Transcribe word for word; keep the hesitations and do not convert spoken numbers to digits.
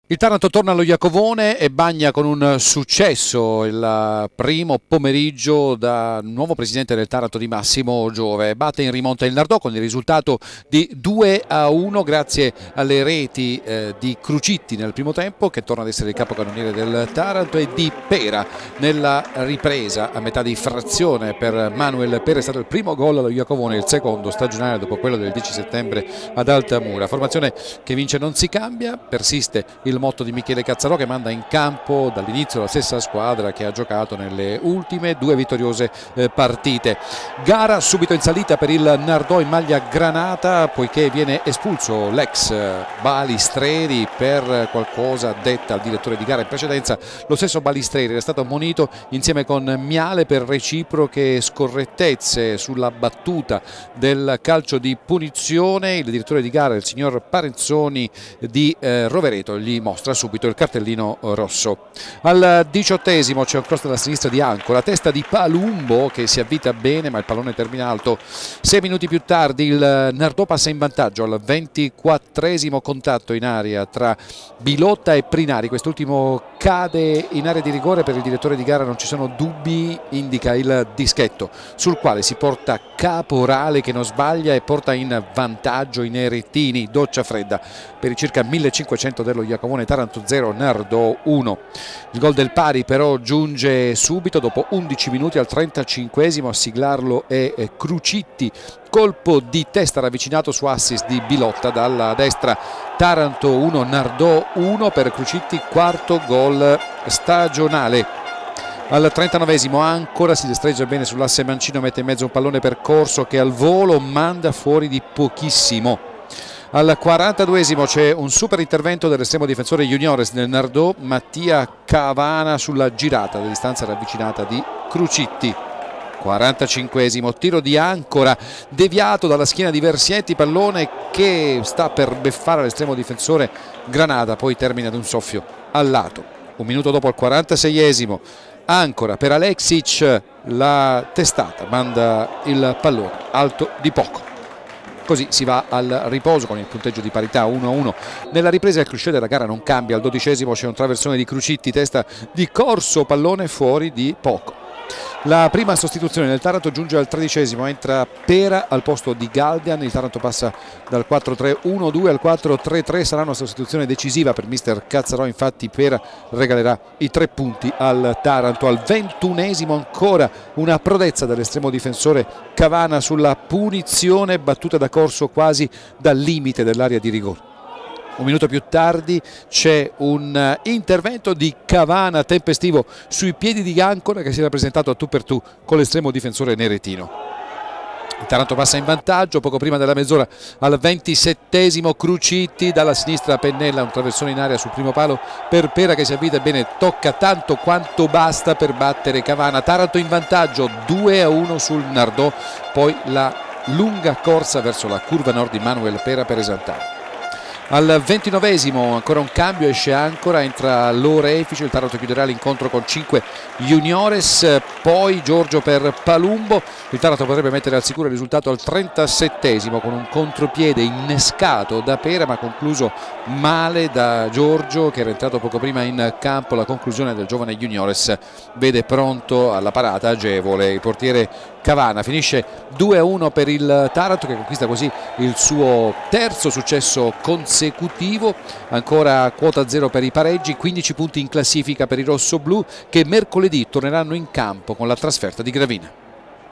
Il Taranto torna allo Iacovone e bagna con un successo il primo pomeriggio da nuovo presidente del Taranto di Massimo Giove. Batte in rimonta il Nardò con il risultato di due a uno grazie alle reti eh, di Crucitti nel primo tempo, che torna ad essere il capocannoniere del Taranto, e di Pera nella ripresa a metà di frazione. Per Manuel Pera è stato il primo gol allo Iacovone, il secondo stagionale dopo quello del dieci settembre ad Altamura. Formazione che vince non si cambia, persiste il motto di Michele Cazzarò, che manda in campo dall'inizio la stessa squadra che ha giocato nelle ultime due vittoriose eh, partite. Gara subito in salita per il Nardò in maglia granata, poiché viene espulso l'ex Balistreri per qualcosa detta al direttore di gara in precedenza. Lo stesso Balistreri era stato ammonito insieme con Miale per reciproche scorrettezze sulla battuta del calcio di punizione. Il direttore di gara, il signor Parenzoni di eh, Rovereto, gli mostra subito il cartellino rosso. Al diciottesimo c'è un cross dalla sinistra di Ancora, testa di Palumbo che si avvita bene, ma il pallone termina alto. Sei minuti più tardi il Nardò passa in vantaggio al ventiquattresimo, contatto in aria tra Bilotta e Prinari. Quest'ultimo cade in area di rigore, per il direttore di gara non ci sono dubbi, indica il dischetto sul quale si porta Caporale, che non sbaglia e porta in vantaggio i nerettini. Doccia fredda per i circa millecinquecento dello Iacovone. Taranto zero, Nardò uno. Il gol del pari però giunge subito dopo undici minuti, al trentacinquesimo. A siglarlo è Crucitti, colpo di testa ravvicinato su assist di Bilotta dalla destra. Taranto uno, Nardò uno per Crucitti, quarto gol stagionale. Al trentanovesimo Ancora si destreggia bene sull'asse mancino, mette in mezzo un pallone percorso che al volo manda fuori di pochissimo. Al quarantaduesimo c'è un super intervento dell'estremo difensore Juniores del Nardò, Mattia Cavana, sulla girata da distanza ravvicinata di Crucitti. quarantacinquesimo tiro di Ancora, deviato dalla schiena di Versietti, pallone che sta per beffare l'estremo difensore Granata, poi termina ad un soffio al lato. Un minuto dopo, al quarantaseiesimo, Ancora per Aleksic, la testata manda il pallone alto di poco. Così si va al riposo con il punteggio di parità uno a uno. Nella ripresa il crescere della gara non cambia. Al dodicesimo c'è un traversone di Crucitti, testa di Corso, pallone fuori di poco. La prima sostituzione del Taranto giunge al tredicesimo, entra Pera al posto di Galdian. Il Taranto passa dal quattro tre uno due al quattro tre tre, sarà una sostituzione decisiva per mister Cazzarò, infatti Pera regalerà i tre punti al Taranto. Al ventunesimo ancora una prodezza dell'estremo difensore Cavana sulla punizione battuta da Corso quasi dal limite dell'area di rigore. Un minuto più tardi c'è un intervento di Cavana tempestivo sui piedi di Ancora, che si era presentato a tu per tu con l'estremo difensore neretino. Il Taranto passa in vantaggio poco prima della mezz'ora. Al ventisettesimo Crucitti, dalla sinistra Pennella, un traversone in aria sul primo palo per Pera, che si avvita bene, tocca tanto quanto basta per battere Cavana. Taranto in vantaggio due a uno sul Nardò, poi la lunga corsa verso la curva nord di Manuel Pera per esaltare. Al ventinovesimo ancora un cambio, esce Ancora, entra Lorefice. Il Taranto chiuderà l'incontro con cinque Juniores, poi Giorgio per Palumbo. Il Taranto potrebbe mettere al sicuro il risultato al trentasettesimo con un contropiede innescato da Pera, ma concluso male da Giorgio, che era entrato poco prima in campo. La conclusione del giovane Juniores vede pronto alla parata agevole il portiere Cavana. Finisce due a uno per il Taranto, che conquista così il suo terzo successo consecutivo. Ancora quota zero per i pareggi, quindici punti in classifica per i rossoblù, che mercoledì torneranno in campo con la trasferta di Gravina.